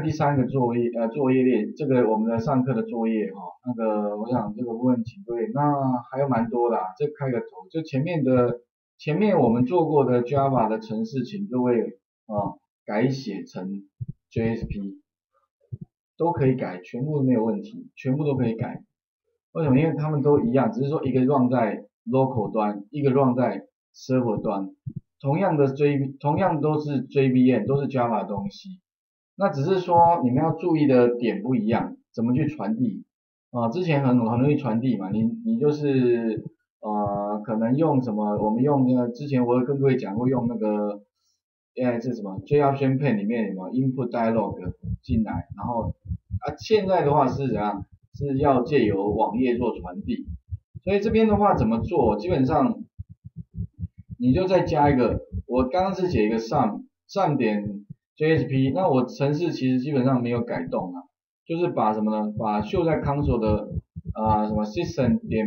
第三个作业列，这个我们的上课的作业哈，那个我想这个部分请各位，那还有蛮多的啊，这开个头，就前面我们做过的 Java 的程式，请各位改写成 JSP 都可以改，全部没有问题，全部都可以改。为什么？因为他们都一样，只是说一个 run 在 local 端，一个 run 在 server 端，同样都是 JVM， 都是 Java 的东西。那只是说你们要注意的点不一样，怎么去传递之前很容易传递嘛，你就是可能用什么，我们用那个之前我有跟各位讲过，用那个这什么 JOption Pen 里面什么 Input Dialog 进来，然后现在的话是怎样？是要借由网页做传递，所以这边的话怎么做？基本上你就再加一个，我刚刚是写一个 sum 点 JSP， 那我程式其实基本上没有改动啊，就是把什么呢？把秀在 console 的什么 system 点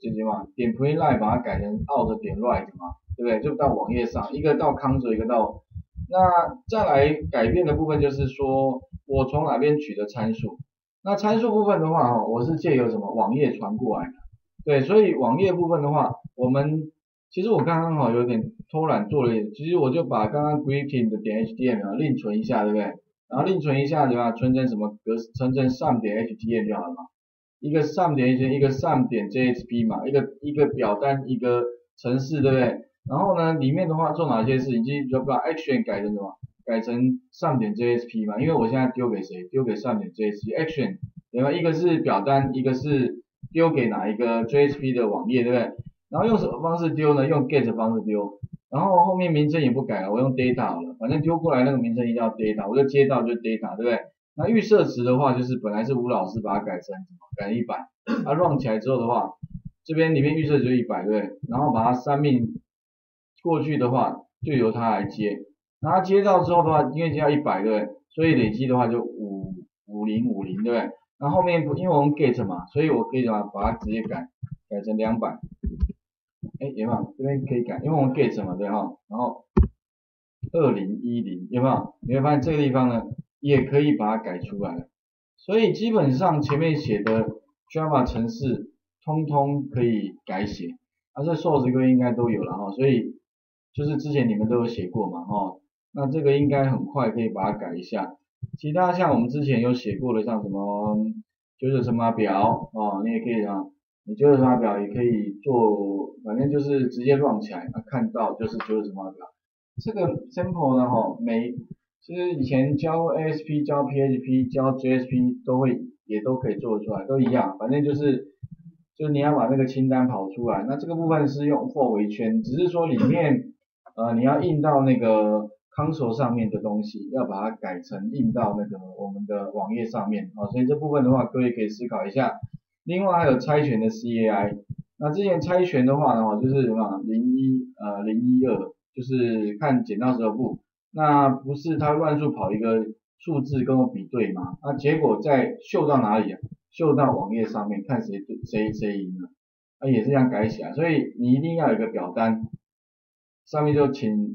print line 把它改成 out 点 right 嘛，对不对？就到网页上，一个到 console， 一个到那再来改变的部分就是说我从哪边取的参数。那参数部分的话我是借由什么网页传过来的，对，所以网页部分的话，其实我刚刚有点偷懒做了，其实我就把刚刚 greeting 的点 html 另存一下，对不对？然后另存一下对吧？存成什么存成 sum 点 html 就好了嘛。一个 sum 点 html， 一个 sum 点 jsp 嘛，一个表单，一个程式，对不对？然后呢，里面的话做哪些事情？就把 action 改成什么？改成 sum 点 jsp 嘛，因为我现在丢给谁？丢给 sum 点 jsp action， 对吧？一个是表单，一个是丢给哪一个 jsp 的网页，对不对？然后用什么方式丢呢？用 get 方式丢，然后后面名称也不改了，我用 data 好了，反正丢过来那个名称一定要 data， 我就接到就 data， 对不对？那预设值的话，就是本来是吴老师把它改成什么？改成100，它 run 起来之后的话，这边里面预设值就100，对不对？然后把它3命过去的话，就由它来接。然后接到之后的话，因为接到100，对不对？所以累积的话就5050，对不对？然后后面因为我们 get 嘛，所以我可以把它直接改成200。有没有？这边可以改，因为我们 get 嘛，对哈。然后2010有没有？你会发现这个地方呢，也可以把它改出来。所以基本上前面写的 Java 程式，通通可以改写。这 source code 应该都有了哈，所以就是之前你们都有写过嘛哈。那这个应该很快可以把它改一下。其他像我们之前有写过的，像什么就是什么表你也可以你就是什么表也可以做，反正就是直接 run 起来，看到就是什么表。这个 sample 呢其实以前教 ASP 教 PHP 教 JSP 也都可以做得出来，都一样，反正就是你要把那个清单跑出来。那这个部分是用 for 为圈，只是说里面你要印到那个 console 上面的东西，要把它改成印到那个我们的网页上面所以这部分的话，各位可以思考一下。另外还有猜拳的 CAI， 那之前猜拳的话呢，就是什么012，就是看剪刀石头布，那不是它乱数跑一个数字跟我比对吗？那结果再秀到哪里秀到网页上面，看谁赢了，也是这样改起来。所以你一定要有一个表单，上面就请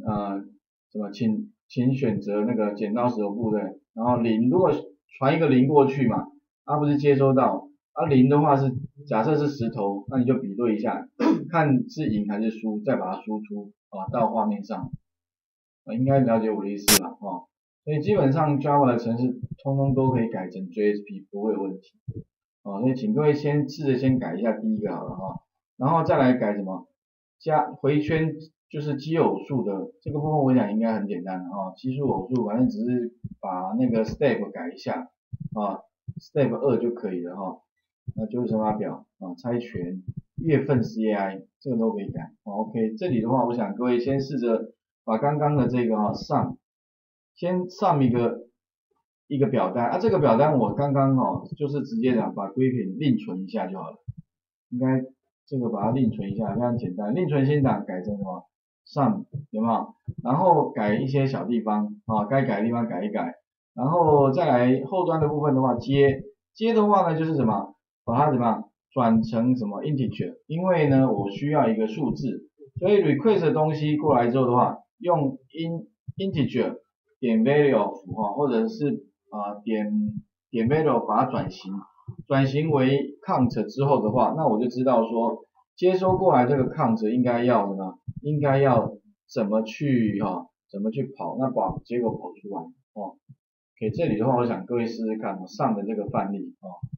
选择那个剪刀石头布对，然后0，如果传一个0过去嘛，不是接收到。0的话是假设是石头，那你就比对一下，看是赢还是输，再把它输出到画面上。应该了解我的意思了所以基本上 Java 的程式通通都可以改成 JSP， 不会有问题所以请各位试着先改一下第一个好了然后再来改什么加回圈，就是奇偶数的这个部分，我想应该很简单奇数偶数，反正只是把那个 step 改一下step 2就可以了那就是什么表猜拳月份 CAI 这个都可以改OK， 这里的话我想各位先试着把刚刚的这个sum 先 sum 一个表单这个表单我刚刚就是直接把归品另存一下就好了，应该这个把它另存一下非常简单，另存新档改成什么 sum 有没有？然后改一些小地方该改的地方改一改，然后再来后端的部分的话接的话呢就是什么？把它怎么样转成什么 integer， 因为呢我需要一个数字，所以 request 的东西过来之后的话，用 integer 点 value of 或者是点 value 把它转型为 count 之后的话，那我就知道说接收过来这个 count 应该要什么，应该要怎么去怎么去跑，那把结果跑出来哦。OK， 这里的话，我想各位试试看我上的这个范例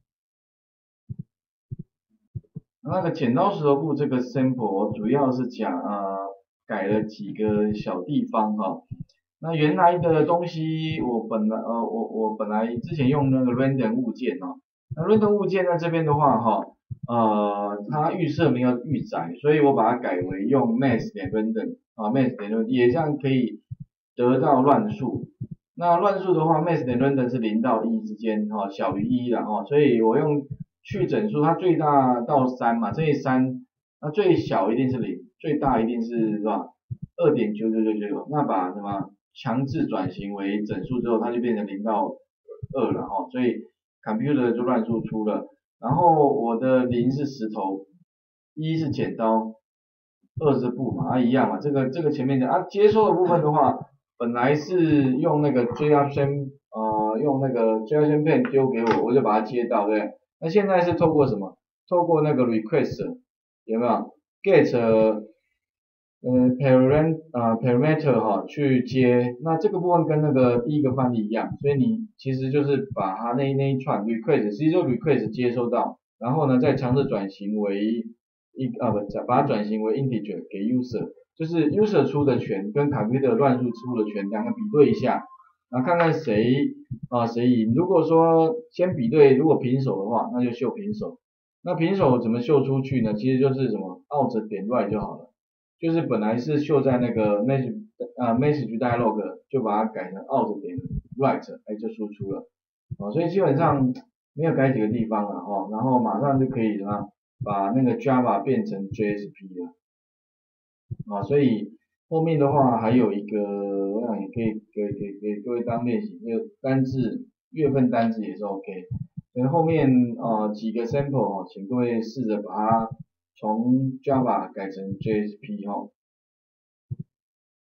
那个剪刀石头布这个 sample 主要是讲改了几个小地方那原来的东西我本来之前用那个 random 物件那 random 物件在这边的话它预设没有预载，所以我把它改为用 mass 点 random mass 点 random 也这样可以得到乱数。那乱数的话 mass 点 random 是0到1之间小于1的所以我用去整数，它最大到3嘛，这里3，那最小一定是0，最大一定是吧？2.9999，那把什么强制转型为整数之后，它就变成0到2了所以 computer 就乱数出了。然后我的0是石头，1是剪刀，2是布嘛，一样嘛，这个前面讲接收的部分的话，本来是用那个 JSON 用那个 JSON pen 丢给我就把它接到，对不对？那现在是透过什么？透过那个 request 有没有 get parameter 去接？那这个部分跟那个第一个范例一样，所以你其实就是把它那一串 request， 其实就 request 接收到，然后呢再强制转型为把它转型为 integer 给 user， 就是 user 出的权跟 computer 乱数出的权两个比对一下。然后看看谁赢。如果说先比对，如果平手的话，那就秀平手。那平手怎么秀出去呢？其实就是什么 out 点 right 就好了。就是本来是秀在那个 message dialog， 就把它改成 out 点 right， 就输出了。所以基本上没有改几个地方了然后马上就可以什么把那个 Java 变成 JSP 了。所以后面的话还有一个，我想也可以给各位当练习，那个单字月份单字也是 OK。所以后面几个 sample请各位试着把它从 Java 改成 JSP